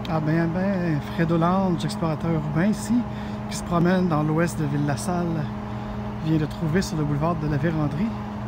Ah ben, Fredo Lounge, explorateur urbain ici, qui se promène dans l'ouest de Ville-la-Salle, vient de trouver sur le boulevard de la Vérandrie,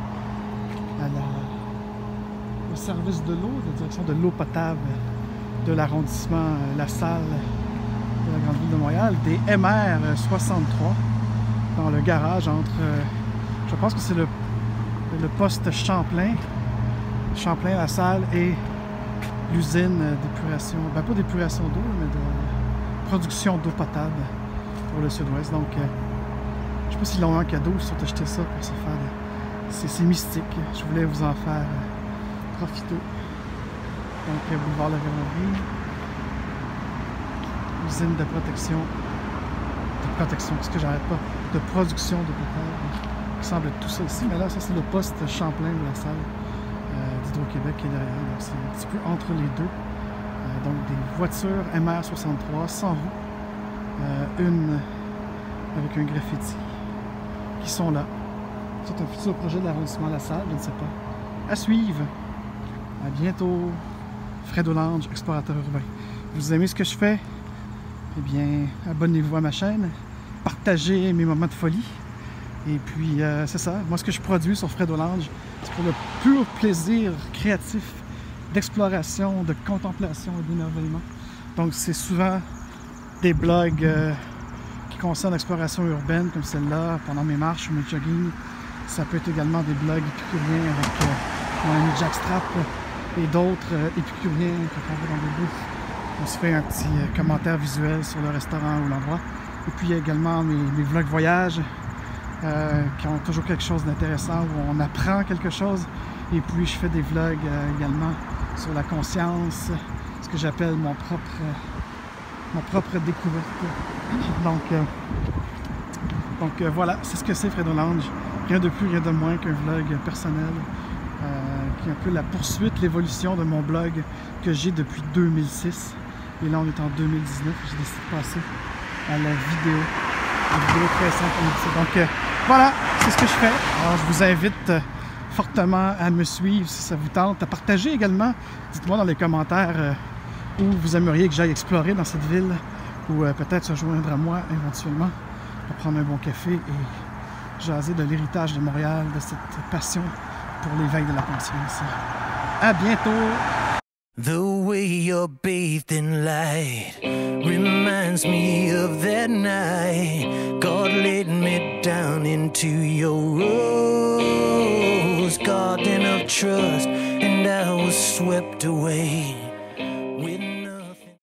au service de l'eau, la direction de l'eau potable de l'arrondissement La Salle de la grande ville de Montréal, des MR 63 dans le garage entre, je pense que c'est le poste Champlain, La Salle et l'usine d'épuration, ben pas d'épuration d'eau, mais de production d'eau potable pour le sud-ouest. Donc, je sais pas s'ils l'ont un cadeau, ils sont acheté ça pour se faire c'est mystique. Je voulais vous en faire profiter. Donc, boulevard La Vérandrie, usine de protection, ce que j'arrête pas, de production d'eau potable. Il semble être tout ça ici, mais là, ça c'est le poste Champlain de La Salle d'Hydro-Québec qui est derrière. Donc, c'est un petit peu entre les deux. Donc, des voitures MR63 sans roue, une avec un graffiti, qui sont là. C'est un futur projet de l'arrondissement La Salle, je ne sais pas. À suivre. À bientôt. Fredo Lounge, explorateur urbain. Vous aimez ce que je fais? Eh bien, abonnez-vous à ma chaîne. Partagez mes moments de folie. Et puis, c'est ça. Moi, ce que je produis sur Fredo Lounge, c'est pour le pur plaisir créatif d'exploration, de contemplation et d'émerveillement. Donc, c'est souvent des blogs qui concernent l'exploration urbaine, comme celle-là, pendant mes marches ou mes joggings. Ça peut être également des blogs épicuriens avec mon ami Jack Strap et d'autres épicuriens quand on va dans des bouffes. On se fait un petit commentaire visuel sur le restaurant ou l'endroit. Et puis, il y a également mes vlogs voyages qui ont toujours quelque chose d'intéressant, où on apprend quelque chose. Et puis, je fais des vlogs également sur la conscience, ce que j'appelle ma propre découverte. Donc voilà, c'est ce que c'est Fredo Lounge. Rien de plus, rien de moins qu'un vlog personnel qui est un peu la poursuite, l'évolution de mon blog que j'ai depuis 2006. Et là, on est en 2019. J'ai décidé de passer à la vidéo. Une vidéo très simple comme ça. Donc voilà, c'est ce que je fais. Alors, je vous invite fortement à me suivre si ça vous tente, à partager également. Dites-moi dans les commentaires où vous aimeriez que j'aille explorer dans cette ville, ou peut-être se joindre à moi éventuellement pour prendre un bon café et jaser de l'héritage de Montréal, de cette passion pour l'éveil de la conscience. À bientôt! The way you're bathed in light reminds me of that night God laid me down into your rose garden of trust, and I was swept away.